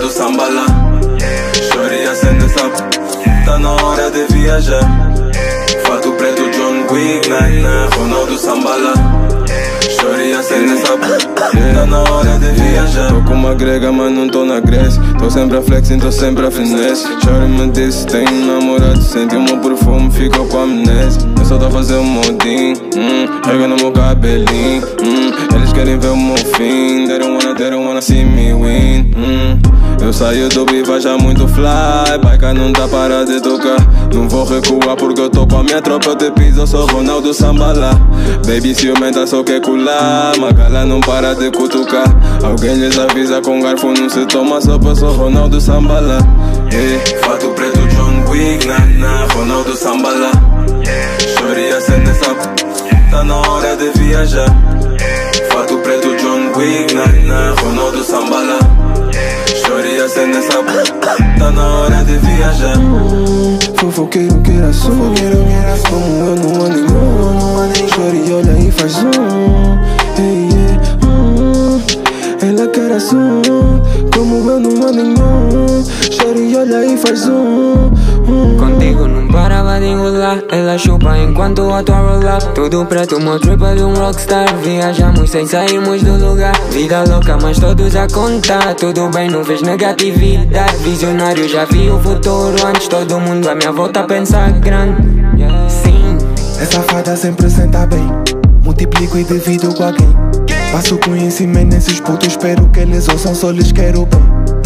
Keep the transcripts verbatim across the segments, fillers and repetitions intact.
do samba lá. Shorty acende sapo, tá na hora de viajar. Fato preto, John Wick, na na Ronaldo samba lá. Shorty acende sapo, tá na hora de viajar. Tô com uma grega, mas não tô na Grécia. Tô sempre a flexing, tô sempre a finesse. Shorty me disse, tem um namorado. Sente o meu perfume, fica com a amnésia. Eu só tô a fazer um modinho, hum, rega no meu cabelinho, hum. Eles querem ver o meu fim. They don't wanna, they don't wanna see me win, hum. Eu saio do Biva já muito fly. Baica não tá para de tocar. Não vou recuar porque eu tô com a minha tropa de piso. Eu sou Ronaldo samba lá. Baby ciumenta só quer colar. Macala não para de cutucar. Alguém lhes avisa com garfo não se toma sopa. Sou Ronaldo samba lá. Yeah. Fato preto John Wick, na na Ronaldo samba lá. Shorty acende sapo, tá na hora de viajar. Fato preto John Wick, na na Ronaldo samba lá. Shorty acende sapo, tá na hora de viajar. hum, Fofoqueiro que era só, como eu não ando em um. Shorty olha e faz um, hey, yeah. hum, Ela quer assim, como eu não ando em um. Shorty olha e faz um, hum. Contigo não parava de enrolar. Ela chupa enquanto eu tô a rolar. Tudo preto, meu trip é de um rockstar. Viajamos sem sairmos do lugar. Vida louca, mas todos a contar. Tudo bem, não vês negatividade. Visionário, já vi o futuro antes. Todo mundo à minha volta pensa grande. Sim. Essa fada sempre senta bem. Multiplico e divido com alguém. Passo conhecimento nesses putos. Espero que eles ouçam, só lhes quero bem.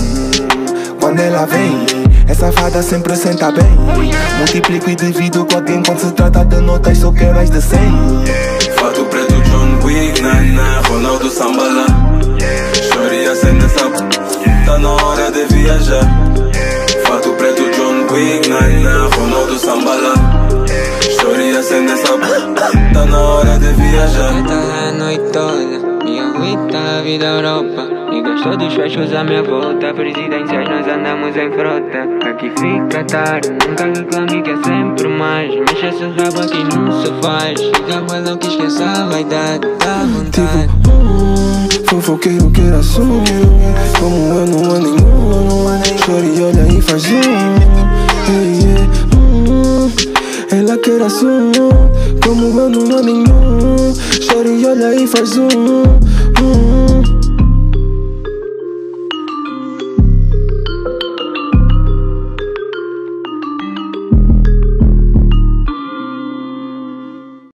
hum, Quando ela vem, essa fada sempre senta bem. Multiplico e divido com alguém. Quando se trata de notas, só quero mais de cem. Fato preto John Wick, na na Ronaldo samba lá. Shorty acende sapo, tá na hora de viajar. Fato preto John Wick, na na Ronaldo samba lá. Shorty acende sapo, tá na hora de viajar. Tá lá a noite toda. Minha agüita, a vida Europa. Niggas todos fechos à minha volta. Presidências nós andamos em frota. Aqui fica tarde, nunca reclame que é sempre mais. Mexa esse rabo aqui não se faz. Fica balão que esqueça a vaidade. Dá vontade. Tipo, hum, fofoqueiro que era só, como eu não ando em um. Shorty olha e faz um, hey, yeah. hum, Ela quer assim, como eu não ando em um. Shorty olha e faz um, hum.